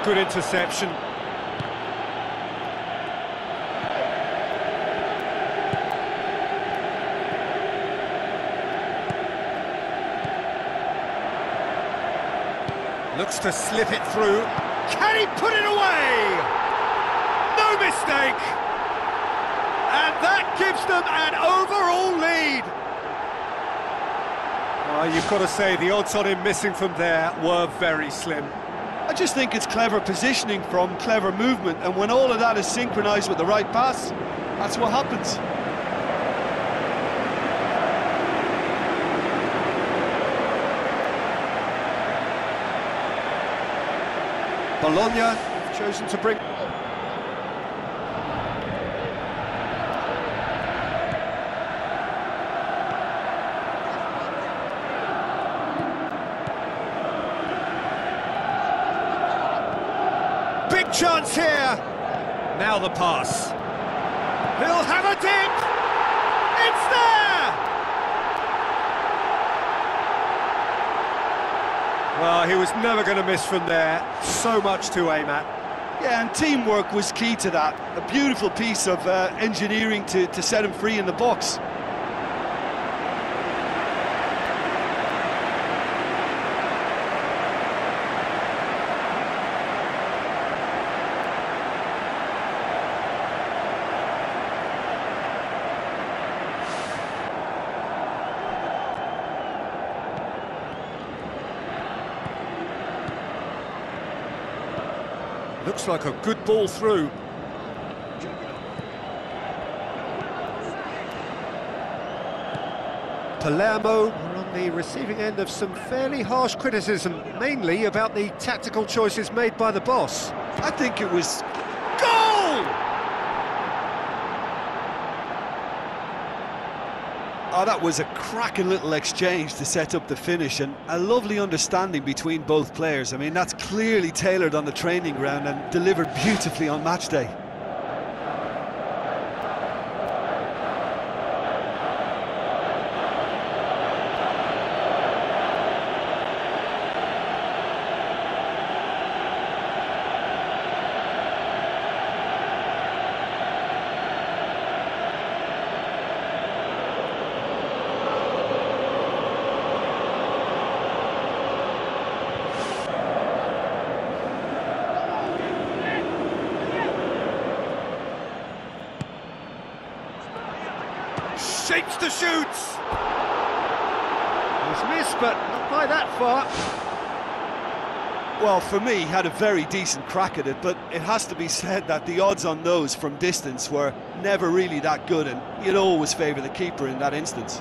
good interception. Looks to slip it through. Can he put it away? No mistake! And that gives them an overall lead. You've got to say, the odds on him missing from there were very slim. I just think it's clever positioning from clever movement, and when all of that is synchronised with the right pass, that's what happens. Bologna have chosen to bring... Big chance here! Now the pass. He'll have a dip! It's there! Well, he was never going to miss from there. So much to aim at. Yeah, and teamwork was key to that. A beautiful piece of engineering to set him free in the box. Looks like a good ball through. Palermo are on the receiving end of some fairly harsh criticism, mainly about the tactical choices made by the boss. I think it was... Goal! Oh, that was a cracking little exchange to set up the finish, and a lovely understanding between both players. I mean, that's clearly tailored on the training ground and delivered beautifully on match day. Shapes to shoot! He's missed, but not by that far. Well, for me, he had a very decent crack at it, but it has to be said that the odds on those from distance were never really that good, and you'd always favour the keeper in that instance.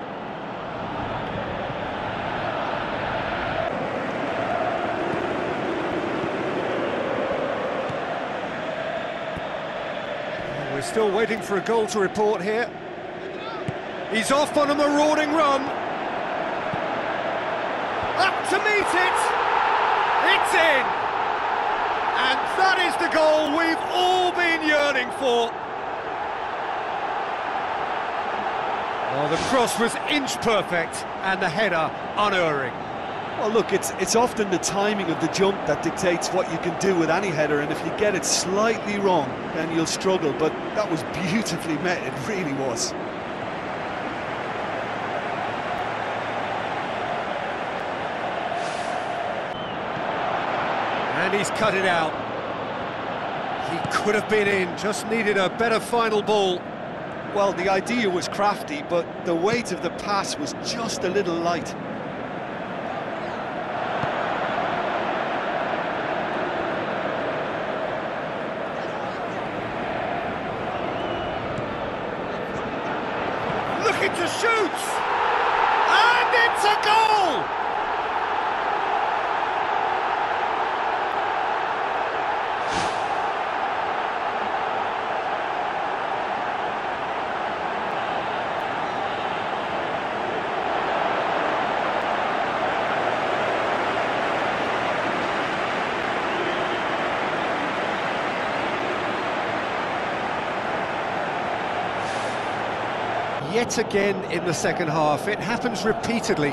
We're still waiting for a goal to report here. He's off on a marauding run. Up to meet it. It's in. And that is the goal we've all been yearning for. Oh, the cross was inch perfect and the header unerring. Well, look, it's often the timing of the jump that dictates what you can do with any header, and if you get it slightly wrong, then you'll struggle. But that was beautifully met, it really was. And he's cut it out. He could have been in, just needed a better final ball. Well, the idea was crafty, but the weight of the pass was just a little light. Looking to shoot! And it's a goal! Yet again in the second half, it happens repeatedly.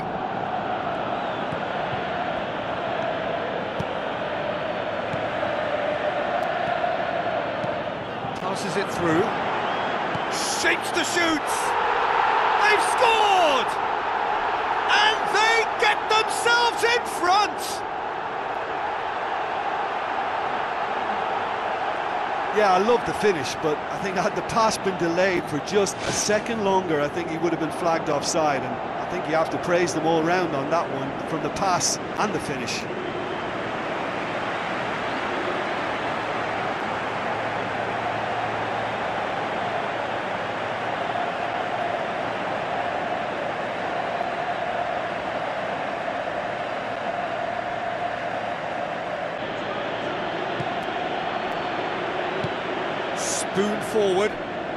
passes it through. Shapes the shoots. They've scored! And they get themselves in front! Yeah, I love the finish, but I think had the pass been delayed for just a second longer, I think he would have been flagged offside, and I think you have to praise them all round on that one, from the pass and the finish. Spoon forward.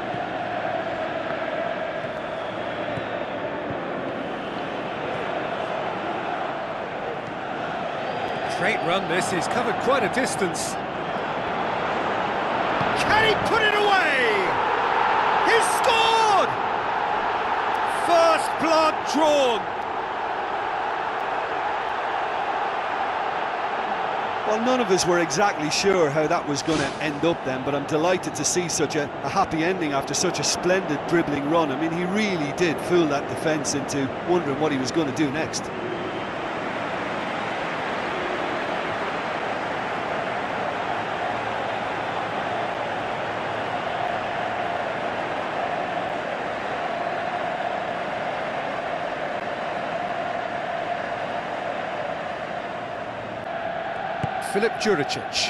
Great run this, he's covered quite a distance. Can he put it away? He's scored! First blood drawn. Well, none of us were exactly sure how that was going to end up then, but I'm delighted to see such a happy ending after such a splendid dribbling run. I mean, he really did fool that defence into wondering what he was going to do next. Filip Juricic.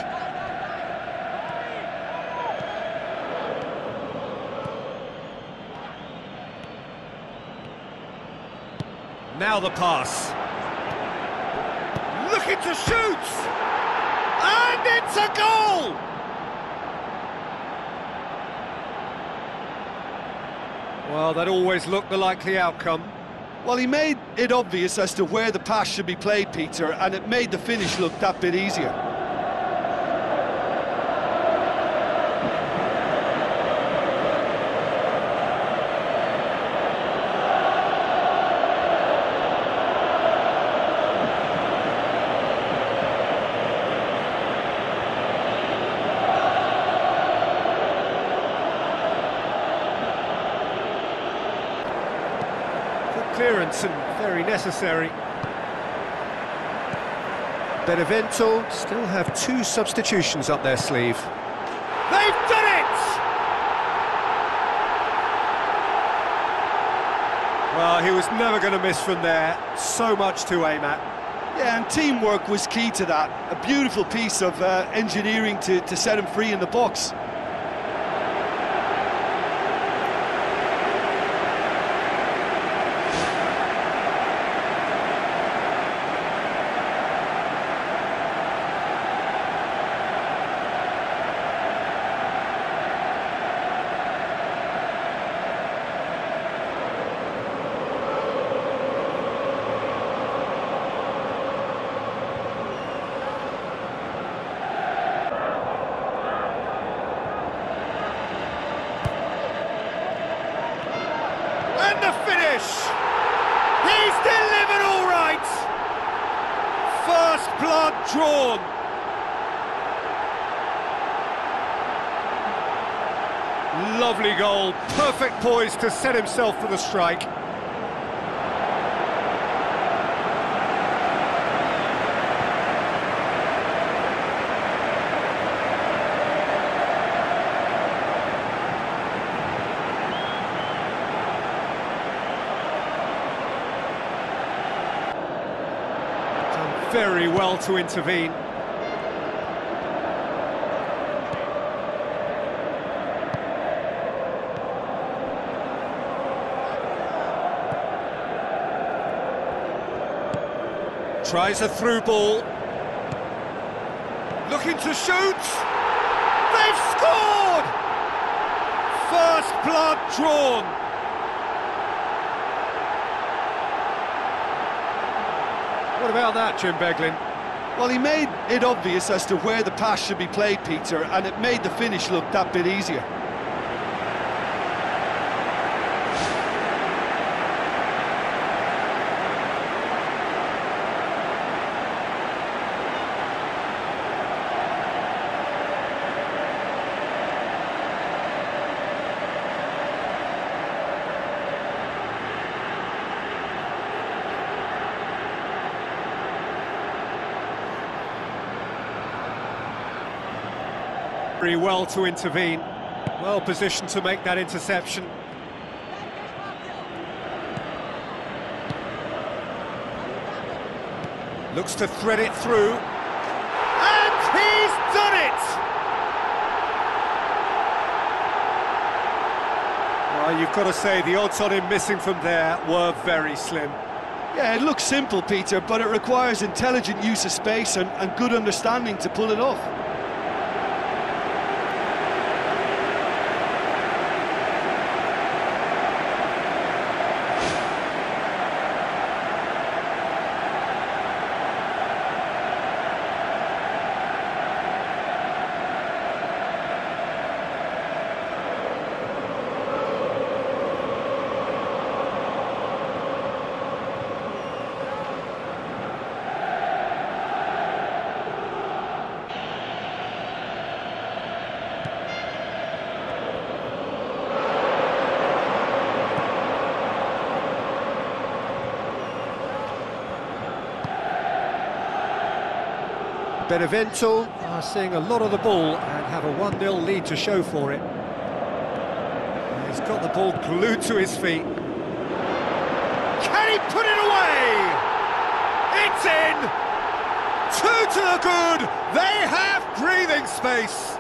Now the pass. Looking to shoot! And it's a goal! Well, that always looked the likely outcome. Well, he made it obvious as to where the pass should be played, Peter, and it made the finish look that bit easier. Clearance and very necessary. Benevento still have 2 substitutions up their sleeve. They've done it! Well, he was never going to miss from there. So much to aim at. Yeah, and teamwork was key to that. A beautiful piece of engineering to set him free in the box. And the finish! He's delivered all right! First blood drawn. Lovely goal, perfect poise to set himself for the strike. Very well to intervene. Tries a through ball. Looking to shoot. They've scored! First blood drawn. What about that, Jim Beglin? Well, he made it obvious as to where the pass should be played, Peter, and it made the finish look that bit easier. Very well to intervene. Well positioned to make that interception. Looks to thread it through. And he's done it! Well, you've got to say the odds on him missing from there were very slim. Yeah, it looks simple, Peter, but it requires intelligent use of space and good understanding to pull it off. Benevento are seeing a lot of the ball and have a 1-0 lead to show for it. He's got the ball glued to his feet. Can he put it away? It's in! 2 to the good! They have breathing space!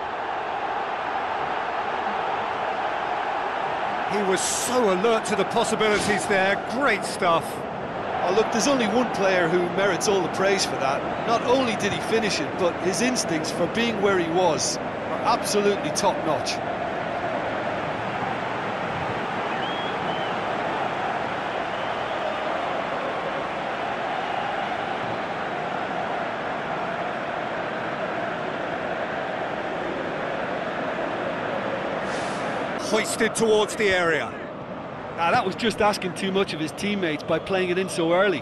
He was so alert to the possibilities there. Great stuff. Oh, look, there's only one player who merits all the praise for that. Not only did he finish it, but his instincts for being where he was are absolutely top-notch. Hoisted towards the area. Now, that was just asking too much of his teammates by playing it in so early.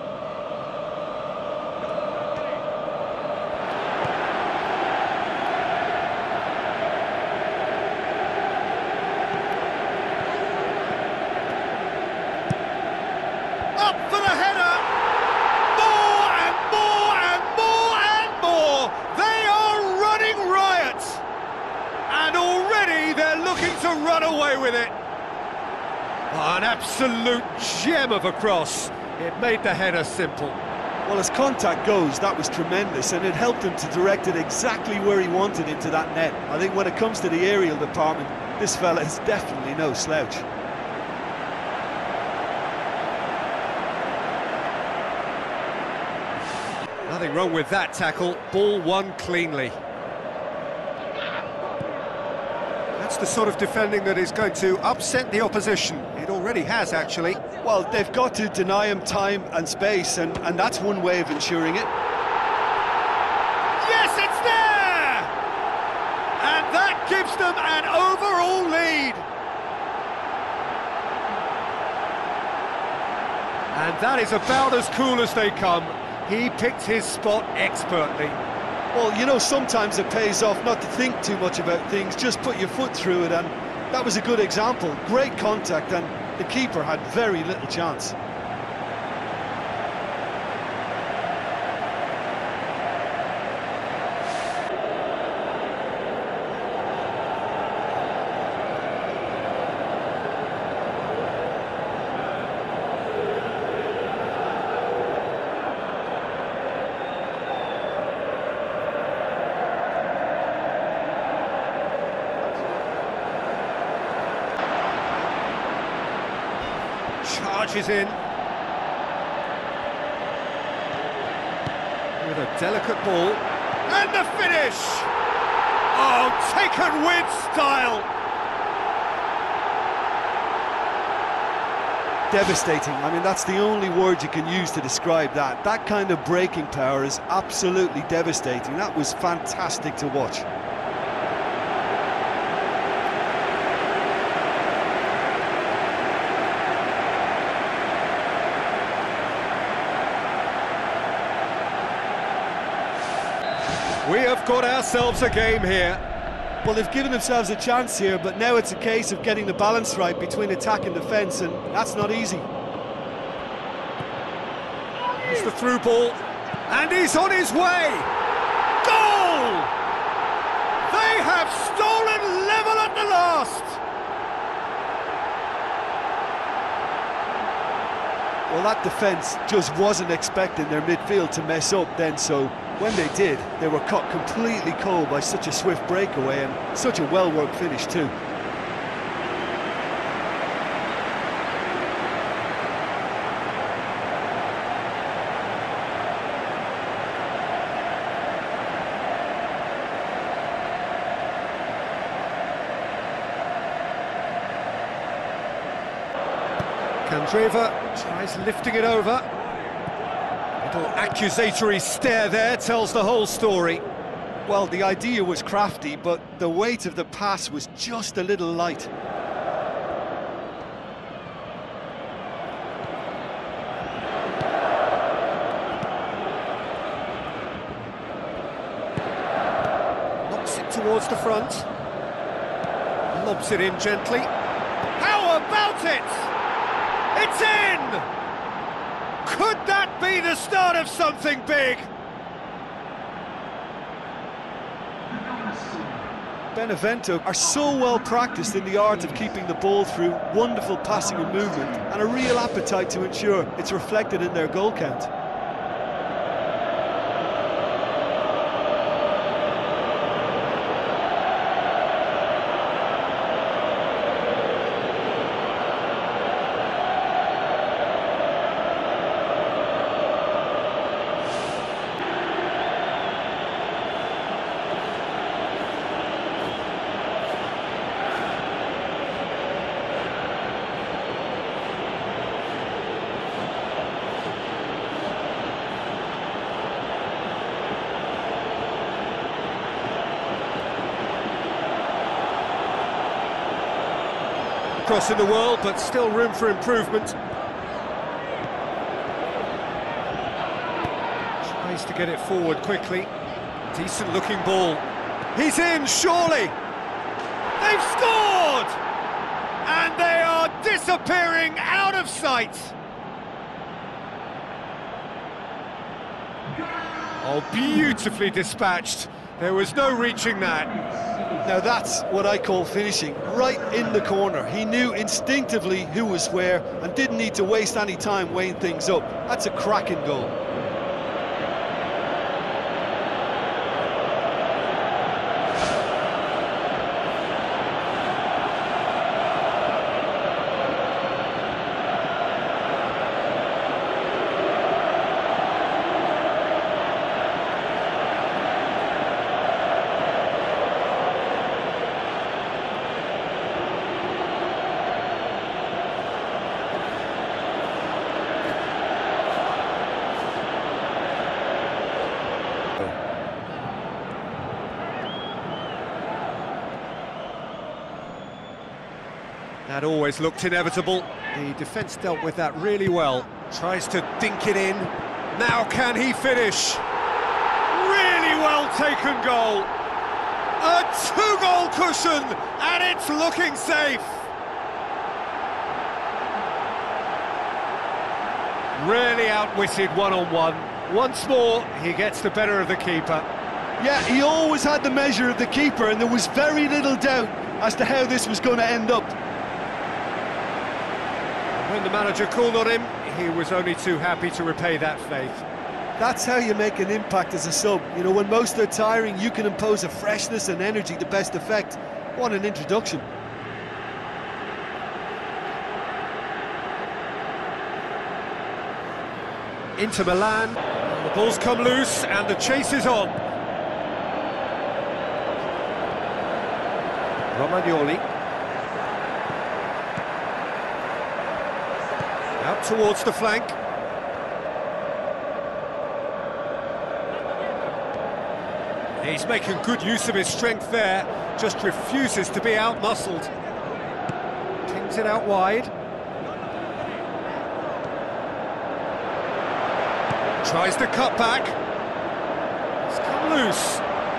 Up for the header! More and more and more and more! They are running riot! And already they're looking to run away with it. An absolute gem of a cross. It made the header simple. Well, as contact goes, that was tremendous, and it helped him to direct it exactly where he wanted into that net. I think when it comes to the aerial department, this fella is definitely no slouch. Nothing wrong with that tackle. Ball won cleanly. That's the sort of defending that is going to upset the opposition. It already has, actually. Well, they've got to deny him time and space, and that's one way of ensuring it. Yes, it's there! And that gives them an overall lead. And that is about as cool as they come. He picked his spot expertly. Well, you know, sometimes it pays off not to think too much about things, just put your foot through it, and that was a good example. Great contact, and the keeper had very little chance. Charges in with a delicate ball, and the finish! Oh, taken with style! Devastating. I mean, that's the only word you can use to describe that. That kind of breaking power is absolutely devastating. That was fantastic to watch. We have got ourselves a game here. Well, they've given themselves a chance here, but now it's a case of getting the balance right between attack and defence, and that's not easy. It's the through ball, and he's on his way! Goal! They They have stolen level at the last! Well, that defence just wasn't expecting their midfield to mess up then, so when they did, they were caught completely cold by such a swift breakaway and such a well-worked finish too. Candreva tries lifting it over. Little accusatory stare there tells the whole story. Well, the idea was crafty, but the weight of the pass was just a little light. Knocks it towards the front. Lobs it in gently. How about it? It's in! Could that be the start of something big? Benevento are so well practiced in the art of keeping the ball through wonderful passing and movement, and a real appetite to ensure it's reflected in their goal count. Cross in the world, but still room for improvement. Tries to get it forward quickly. Decent looking ball. He's in, surely! They've scored! And they are disappearing out of sight! Oh, beautifully dispatched. There was no reaching that. Now that's what I call finishing, right in the corner. He knew instinctively who was where and didn't need to waste any time weighing things up. That's a cracking goal. That always looked inevitable. The defence dealt with that really well. Tries to dink it in. Now can he finish? Really well taken goal. A two-goal cushion, and it's looking safe. Really outwitted one-on-one. Once more, he gets the better of the keeper. Yeah, he always had the measure of the keeper, and there was very little doubt as to how this was going to end up. When the manager called on him, he was only too happy to repay that faith. That's how you make an impact as a sub. You know, when most are tiring, you can impose a freshness and energy to best effect. What an introduction. Inter Milan, the ball's come loose and the chase is on. Romagnoli. Out towards the flank. He's making good use of his strength there, just refuses to be out-muscled. Pings it out wide. Tries to cut back. It's come loose.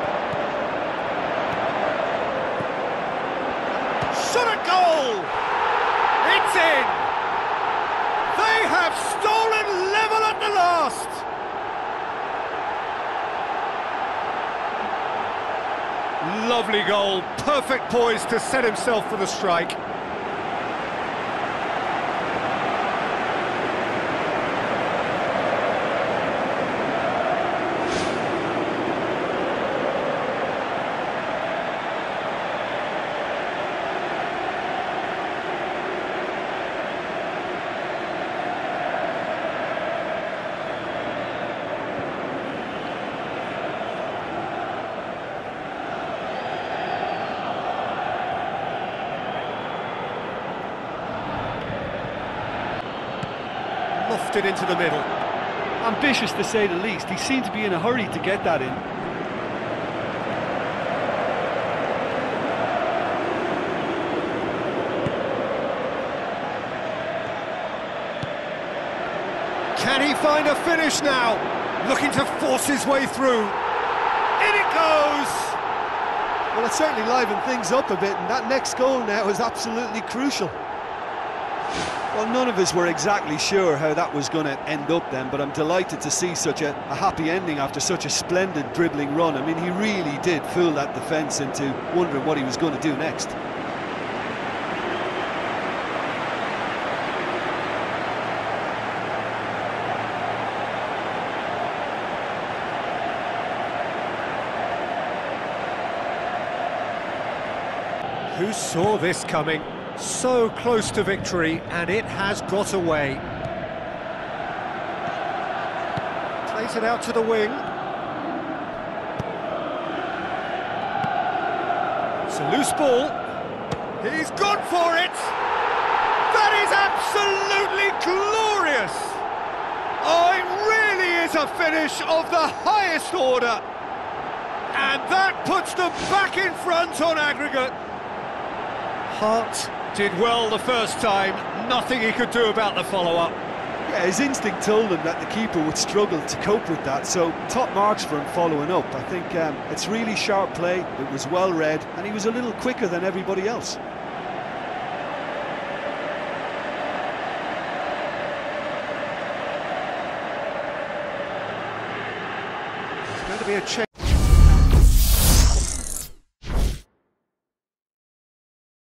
Shot at goal! It's in! They have stolen level at the last! Lovely goal, perfect poise to set himself for the strike. Lofted into the middle. Ambitious to say the least. He seemed to be in a hurry to get that in. Can he find a finish now? Looking to force his way through. In it goes! Well, it certainly livened things up a bit, and that next goal now is absolutely crucial. Well, none of us were exactly sure how that was going to end up then, but I'm delighted to see such a happy ending after such a splendid dribbling run. I mean, he really did fool that defence into wondering what he was going to do next. Who saw this coming? So close to victory, and it has got away. Plays it out to the wing. It's a loose ball. He's gone for it! That is absolutely glorious! Oh, it really is a finish of the highest order. And that puts them back in front on aggregate. Hart did well the first time, nothing he could do about the follow-up. Yeah, his instinct told him that the keeper would struggle to cope with that, so top marks for him following up. I think it's really sharp play, it was well read, and he was a little quicker than everybody else. It's going to be a change.